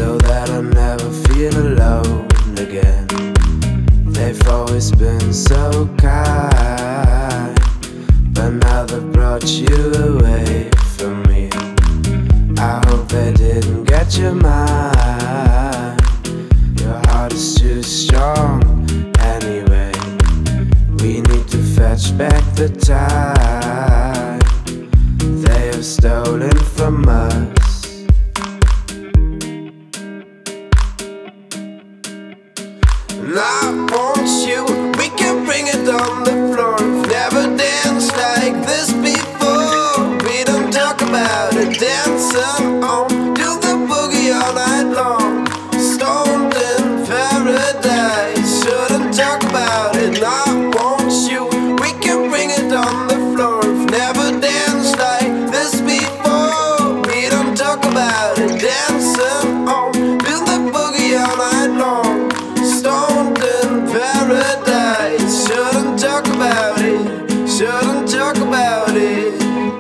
so that I never feel alone again. They've always been so kind, but now they've brought you away from me. I hope they didn't get your mind. Your heart is too strong anyway. We need to fetch back the time they have stolen from us. And I want you, we can bring it on the floor. We've never danced like this before. We don't talk about it, dancing on, do the boogie all night long. Stoned in paradise, shouldn't talk about it. And I want you, we can bring it on the floor. We've never danced like this before. We don't talk about it, dancing on, do the boogie all night long. Stoned in paradise, shouldn't talk about it, shouldn't talk about it.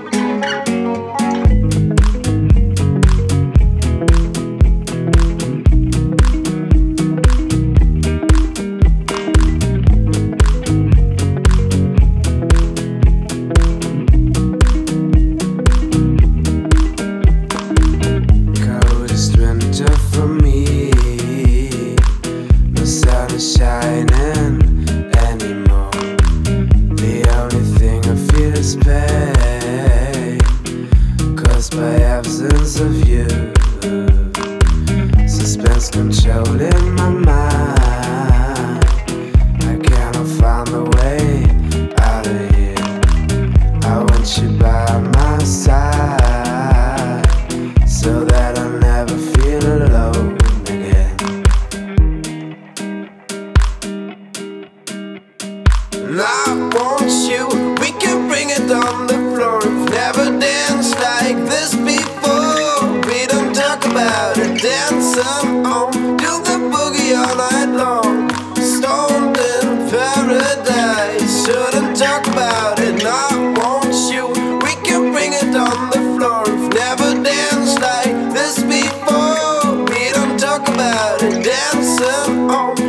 Coldest winter for me, no sun is shining anymore. The only thing I feel is pain, caused by absence of you. Suspense controlling my mind. I cannot find the way out of here. I want you by my side, so that I never feel alone again. And I want you, we can bring it on the floor. We've never danced like this before. We don't talk about it, dancing on, do the boogie all night long. Stoned in paradise, shouldn't talk about it. And I want you, we can bring it on the floor. We've never danced like this before. We don't talk about it, dancing on,